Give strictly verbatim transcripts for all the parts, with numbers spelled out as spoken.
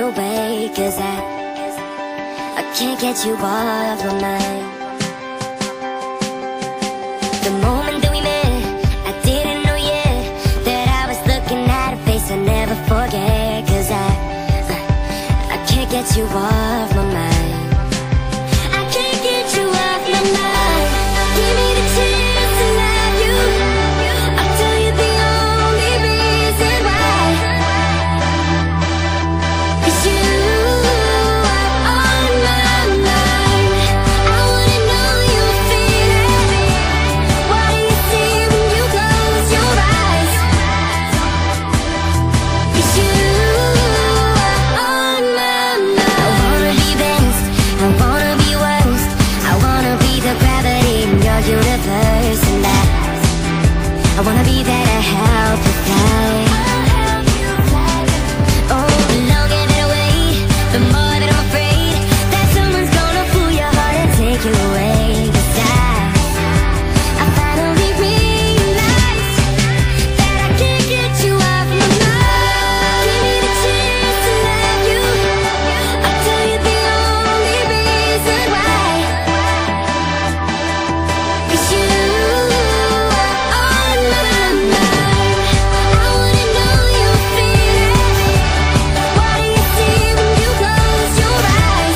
away, 'cause I, I can't get you off my mind. The moment that we met, I didn't know yet that I was looking at a face I'll never forget. 'Cause I, I, I can't get you off my mind. I can't get you off my mind. Give me the chance to love you. I'll tell you the only reason why. 'Cause you are on my mind. I wanna know you're feeling. What do you see when you close your eyes? 'Cause you are on my mind. I wanna be best, I wanna be worst, I wanna be the gravity in your universe. And I, I wanna be there to help you fly. Oh, the longer that I wait, the more that I'm afraid that someone's gonna fool your heart and take you away. 'Cause I, I finally realized that I can't get you off my mind. Give me the chance to love you. I'll tell you the only reason why. 'Cause you are on my mind. I wanna know you're feeling. What do you see when you close your eyes?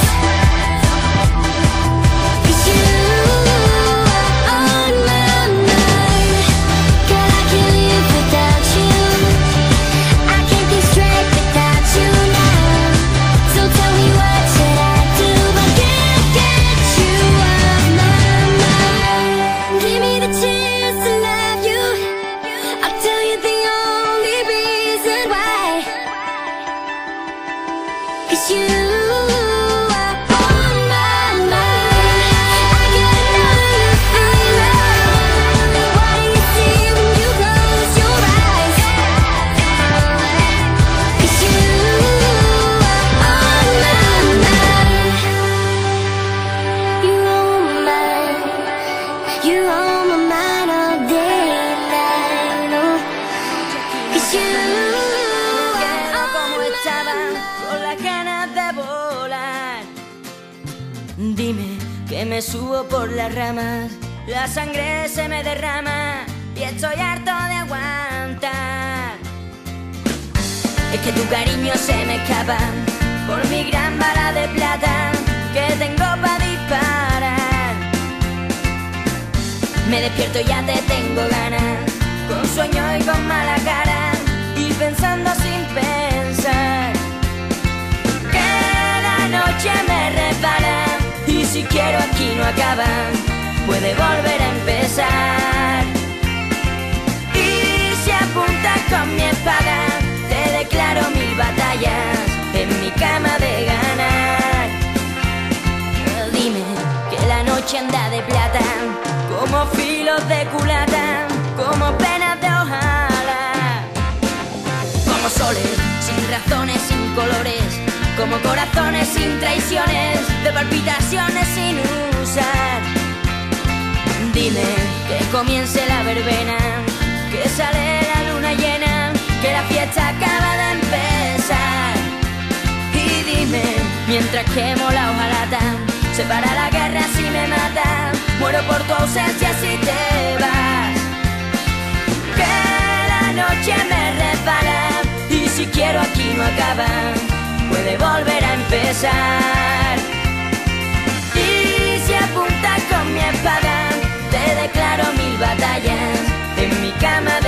'Cause you are on my mind. Girl, I can't live without you. I can't think straight without you now. So tell me, what should I do? I can't get you off my mind. Give me the chance to love you. I'll tell you the only reason why. 'Cause you are on my mind. I gotta know you're feeling. What do you see when you close your eyes? 'Cause you are on my mind. You're on my mind. You're on my mind all day and night. Oh, 'cause you are Como on estaba my mind. con las ganas de volar. Dime que me subo por las ramas, la sangre se me derrama y estoy harto de aguantar. Es que tu cariño se me escapa por mi gran bala de plata que tengo para disparar. Me despierto y ya te tengo ganas, con sueño y con mala cara, y pensando sin pensar. Que la noche me resbala y si quiero aquí no acaba, puede volver a empezar. Y si apuntas con mi espada, te declaro mil batallas en mi cama de ganar. Dime que la noche anda de plata, como filos de culata, como penas de hojalata, como soles sin razones, sin colores, como corazones sin traiciones, de palpitaciones sin usar. Dime que comience la verbena, que sale la luna llena, que la fiesta acaba de empezar. Y dime, mientras quemo la hojalata, se para la guerra si me mata, muero por tu ausencia si te vas. Que la noche me resbala y si quiero aquí no acaba, puede volver a empezar. Y si apuntas con mi espada, te declaro mil batallas en mi cama de